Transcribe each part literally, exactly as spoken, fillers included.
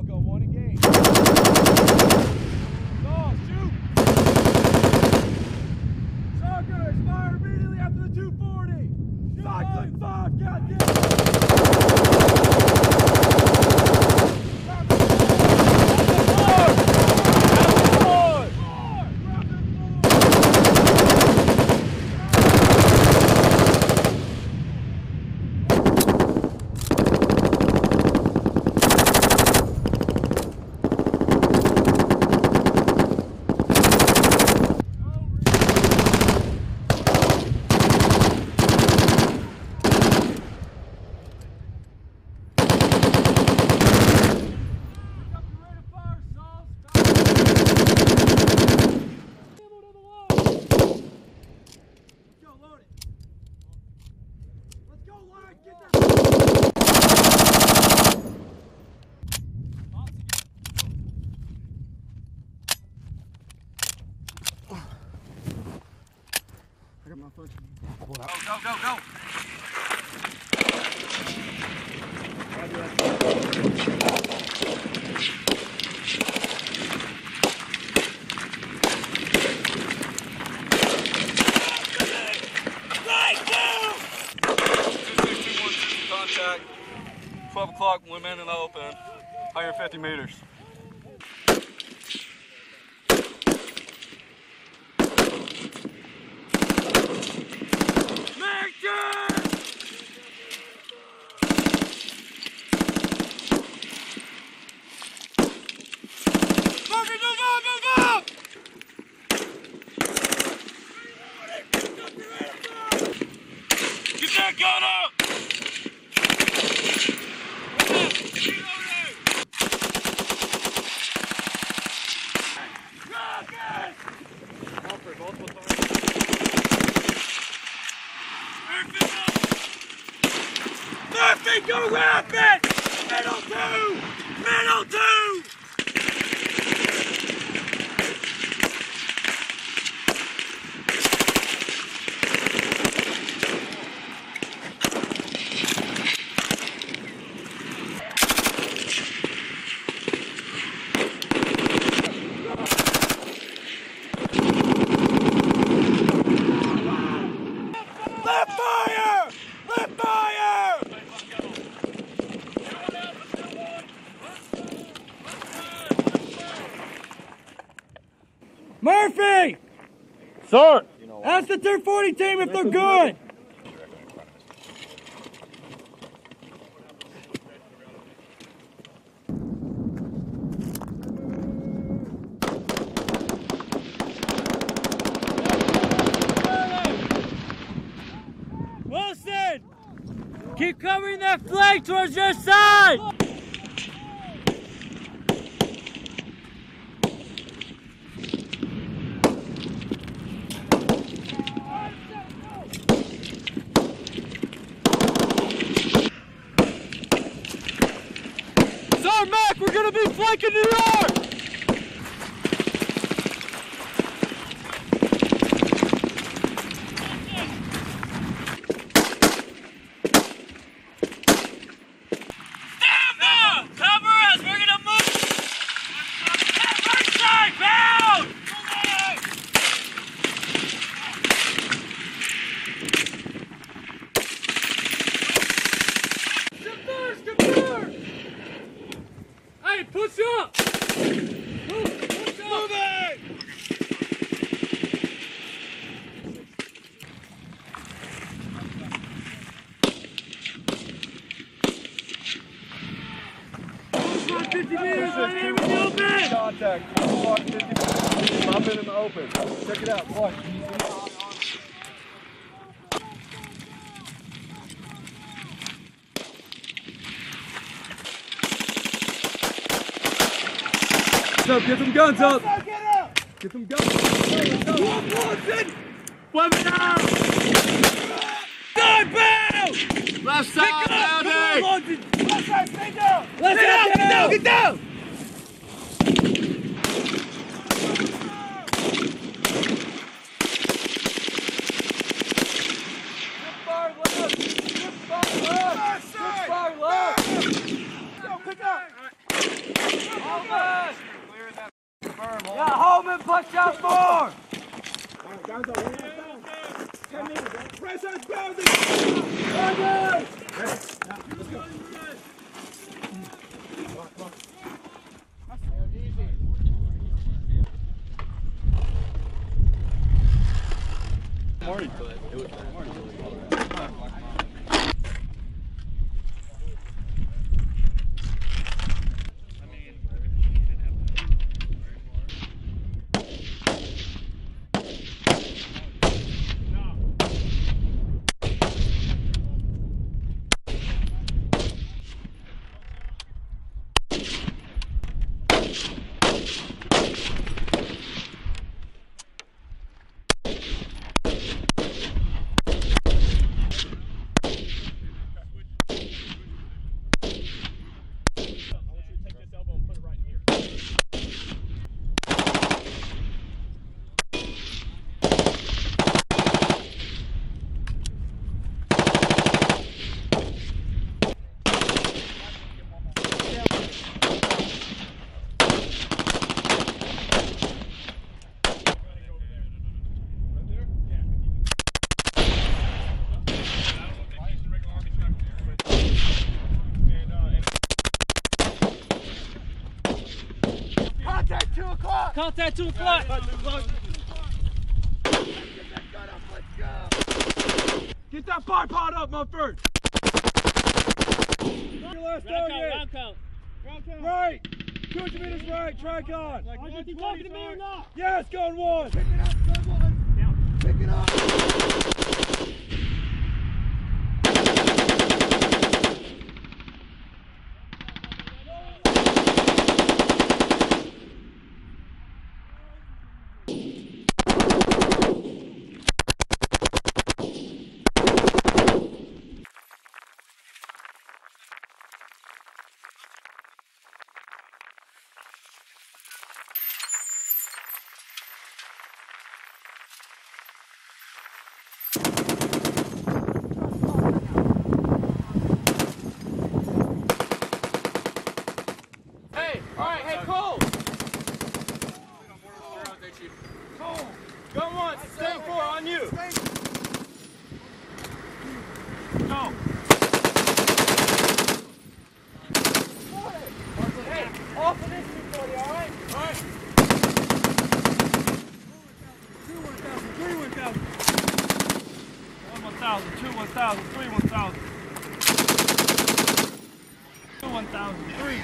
Falco, one engage. Saul, shoot! Suckers, fire immediately after the two forty! Cycling five, goddamn! I got my fucking... Go, go, go, go! Contact, twelve o'clock, women in the open, one hundred fifty meters. Get that gun up! Murphy, go rapid! Middle two! Middle two! Left fire! Left fire! Murphy! Sir! Ask the two forty team if they're good! Wilson! Keep covering that flank towards your side! Sir, Mac, we're gonna be flanking New York! Hey, push up! Move, push up! Move it! fifty meters right here with the open! Contact, twelve fifty meters. Pop it in the open. Check it out, watch. Up, get them guns up! Get them guns up! Weapon out! Gun bound! Left side, down here! Left side, stay down! Left side, down! Get down! Good far left! Good far left! Good far left! Go, pick up! Contact two o'clock. Get that bipod up, my friend. Your last Round count, target. round count. Round count. Right. two hundred meters right. Tricon. Like Are you talking to me or not? Yes, going one. Pick it up, someone. Down. Pick it up. Go once, stay four on you. Go. Hey, off of this before, alright? Alright. Two one thousand, three one thousand. One one thousand, two one thousand, three one thousand. Two one thousand, three.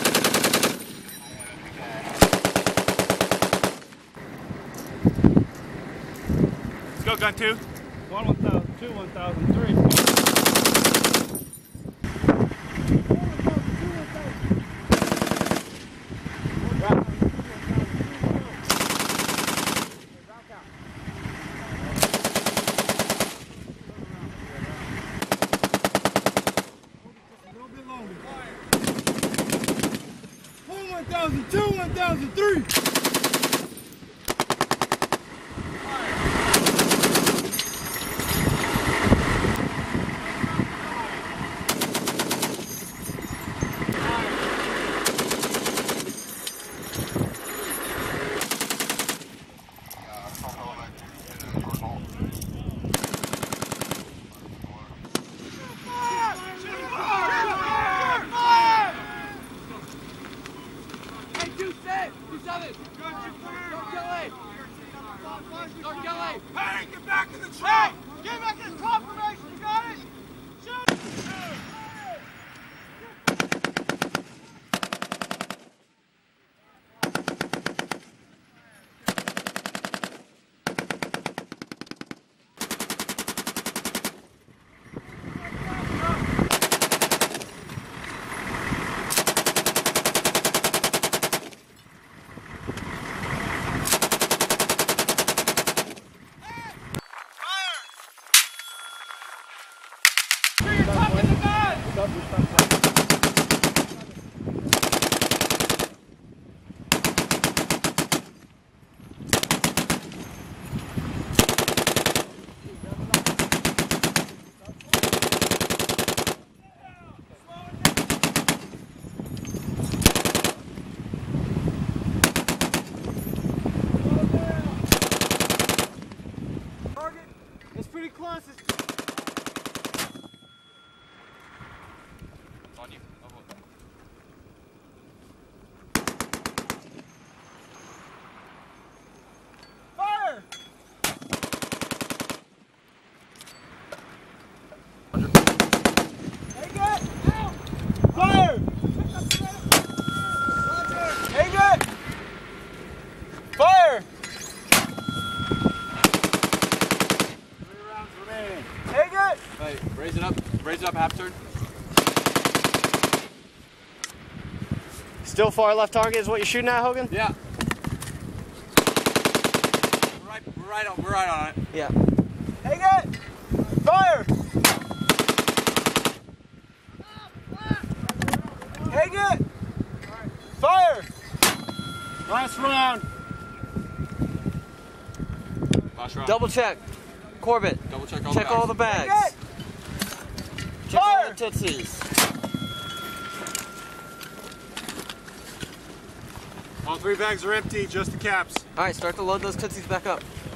Go gun two. One one thousand, two one thousand, three. One thousand, two one thousand, three. Hey, get back in the truck! Get back in the top formation, you got it? Shoot! It's pretty close. It's On you. fire! Take it! Fire! Take it! Fire! Three rounds remaining. Take it! Hey, raise it up. Raise it up half turn. Still far left target is what you're shooting at, Hogan? Yeah. We're right, we're right on, we're right on it. Yeah. Take it! Fire! Take it! Fire! Last round. Last round. Double check. Corbett. Double check all Check the all the bags. bags. Check Fire! all the tootsies. All three bags are empty, just the caps. All right, start to load those tootsies back up.